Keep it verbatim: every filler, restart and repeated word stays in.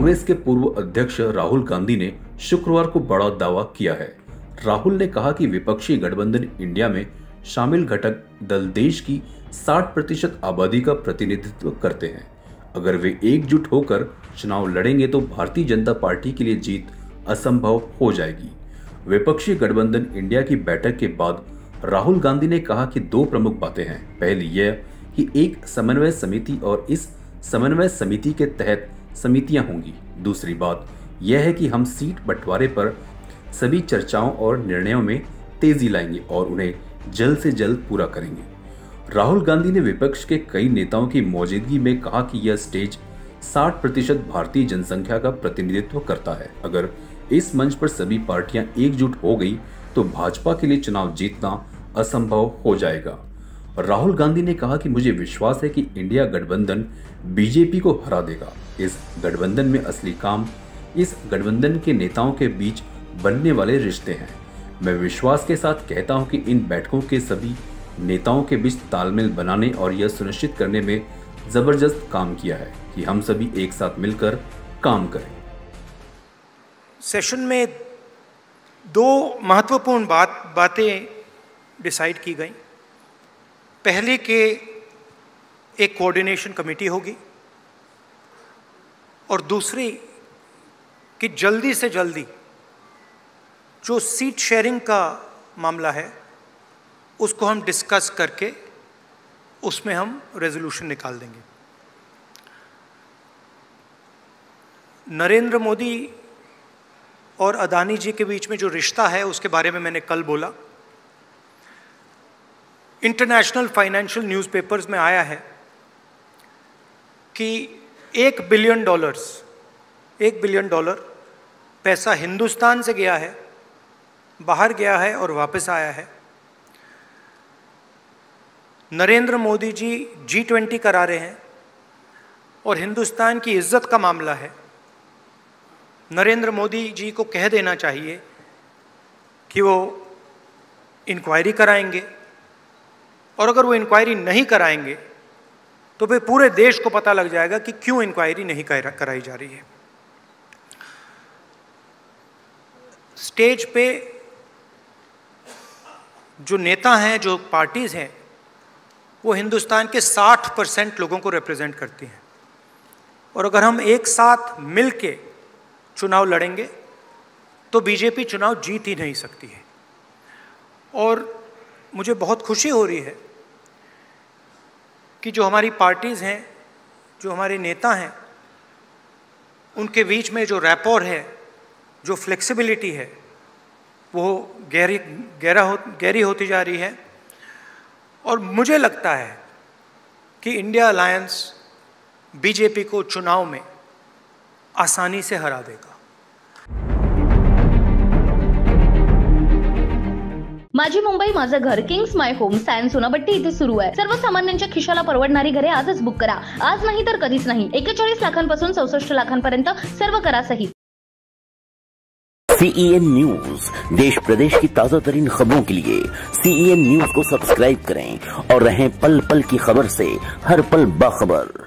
कांग्रेस के पूर्व अध्यक्ष राहुल गांधी ने शुक्रवार को बड़ा दावा किया है। राहुल ने कहा कि विपक्षी गठबंधन इंडिया में शामिल घटक दल देश की साठ प्रतिशत आबादी का प्रतिनिधित्व करते हैं। अगर वे एकजुट होकर चुनाव लड़ेंगे तो भारतीय जनता पार्टी के लिए जीत असंभव हो जाएगी। विपक्षी गठबंधन इंडिया की बैठक के बाद राहुल गांधी ने कहा कि दो प्रमुख बातें हैं। पहली यह कि एक समन्वय समिति और इस समन्वय समिति के तहत समितियां होंगी। दूसरी बात यह है कि हम सीट बंटवारे पर सभी चर्चाओं और निर्णयों में तेजी लाएंगे और उन्हें जल्द से जल्द पूरा करेंगे। राहुल गांधी ने विपक्ष के कई नेताओं की मौजूदगी में कहा कि यह स्टेज साठ प्रतिशत भारतीय जनसंख्या का प्रतिनिधित्व करता है। अगर इस मंच पर सभी पार्टियां एकजुट हो गई तो भाजपा के लिए चुनाव जीतना असंभव हो जाएगा। राहुल गांधी ने कहा कि मुझे विश्वास है कि इंडिया गठबंधन बीजेपी को हरा देगा। इस गठबंधन में असली काम इस गठबंधन के नेताओं के बीच बनने वाले रिश्ते हैं। मैं विश्वास के साथ कहता हूं कि इन बैठकों के सभी नेताओं के बीच तालमेल बनाने और यह सुनिश्चित करने में जबरदस्त काम किया है कि हम सभी एक साथ मिलकर काम करें। सेशन में दो महत्वपूर्ण बात बातें डिसाइड की गई। पहले के एक कोऑर्डिनेशन कमेटी होगी और दूसरी कि जल्दी से जल्दी जो सीट शेयरिंग का मामला है उसको हम डिस्कस करके उसमें हम रेजोल्यूशन निकाल देंगे। नरेंद्र मोदी और अदानी जी के बीच में जो रिश्ता है उसके बारे में मैंने कल बोला। इंटरनेशनल फाइनेंशियल न्यूज़पेपर्स में आया है कि एक बिलियन डॉलर्स एक बिलियन डॉलर पैसा हिंदुस्तान से गया है, बाहर गया है और वापस आया है। नरेंद्र मोदी जी जी ट्वेंटी करा रहे हैं और हिंदुस्तान की इज्जत का मामला है। नरेंद्र मोदी जी को कह देना चाहिए कि वो इंक्वायरी कराएंगे और अगर वो इंक्वायरी नहीं कराएंगे तो फिर पूरे देश को पता लग जाएगा कि क्यों इंक्वायरी नहीं कराई जा रही है। स्टेज पे जो नेता हैं, जो पार्टीज हैं, वो हिंदुस्तान के साठ परसेंट लोगों को रिप्रेजेंट करती हैं और अगर हम एक साथ मिल के चुनाव लड़ेंगे तो बीजेपी चुनाव जीत ही नहीं सकती है। और मुझे बहुत खुशी हो रही है कि जो हमारी पार्टीज़ हैं, जो हमारे नेता हैं, उनके बीच में जो रैपोर है, जो फ्लेक्सिबिलिटी है, वो गहरी गहरा हो गहरी होती जा रही है। और मुझे लगता है कि इंडिया अलायंस बीजेपी को चुनाव में आसानी से हरा देगा। माझी मुंबई माझं घर किंग्स माय होम सायन्स सोनापट्टी इथे सुरू आहे। सर्वसामान्यांच्या खिशाला परवडणारी घरे आजच बुक करा। आज नाही तर कधीच नाही। एक्केचाळीस लाखांपासून चौसष्ट लाखांपर्यंत सर्व करा सहित। सीईएन न्यूज देश प्रदेश की ताजा तरीन खबरों के लिए सीईएन न्यूज को सब्सक्राइब करें और रहें पल पल की खबर से हर पल बाखबर।